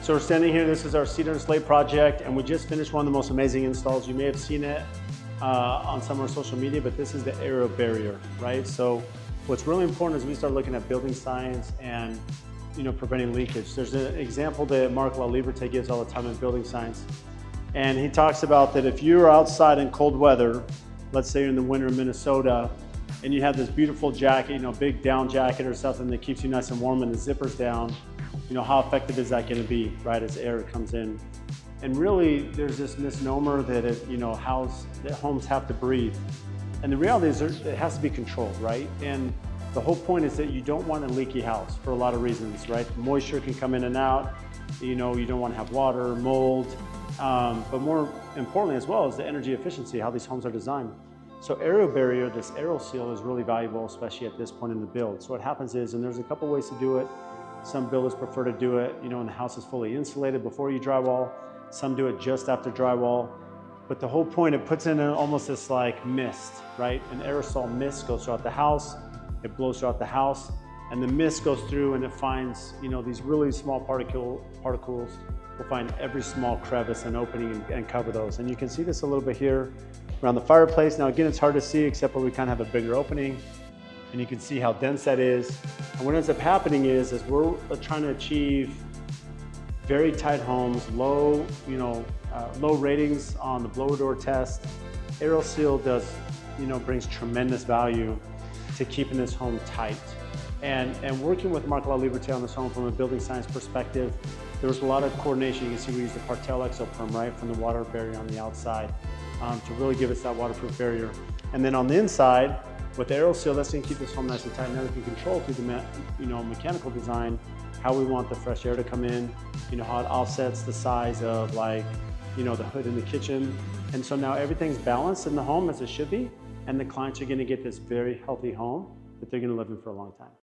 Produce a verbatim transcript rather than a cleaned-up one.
So we're standing here, this is our Cedar Slate project, and we just finished one of the most amazing installs. You may have seen it uh, on some of our social media, but this is the AeroBarrier, right? So what's really important is we start looking at building science and you know, preventing leakage. There's an example that Mark LaLiberte gives all the time in building science. And he talks about that if you're outside in cold weather, let's say you're in the winter in Minnesota, and you have this beautiful jacket, you know, big down jacket or something that keeps you nice and warm and the zipper's down, you know, how effective is that going to be, right, as air comes in? And really, there's this misnomer that, it, you know, house, that homes have to breathe. And the reality is it has to be controlled, right? And the whole point is that you don't want a leaky house for a lot of reasons, right? Moisture can come in and out, you know, you don't want to have water, mold, um, but more importantly as well is the energy efficiency, how these homes are designed. So AeroBarrier, this AeroSeal, is really valuable, especially at this point in the build. So what happens is, and there's a couple ways to do it. Some builders prefer to do it, you know, when the house is fully insulated before you drywall. Some do it just after drywall. But the whole point, it puts in an, almost this like mist, right? An aerosol mist goes throughout the house. It blows throughout the house, and the mist goes through and it finds, you know, these really small particle, particles. Will find every small crevice and opening and, and cover those. And you can see this a little bit here around the fireplace. Now again, it's hard to see except where we kind of have a bigger opening, and you can see how dense that is. And what ends up happening is, is we're trying to achieve very tight homes, low, you know, uh, low ratings on the blower door test. AeroSeal does, you know, brings tremendous value to keeping this home tight. And, and working with Mark LaLiberte on this home from a building science perspective, there was a lot of coordination. You can see we used the Partel Exoperm, right, from the water barrier on the outside um, to really give us that waterproof barrier. And then on the inside, with the AeroSeal, that's gonna keep this home nice and tight. Now we can control through the you know, mechanical design how we want the fresh air to come in, you know, how it offsets the size of like, you know, the hood in the kitchen. And so now everything's balanced in the home as it should be, and the clients are gonna get this very healthy home that they're gonna live in for a long time.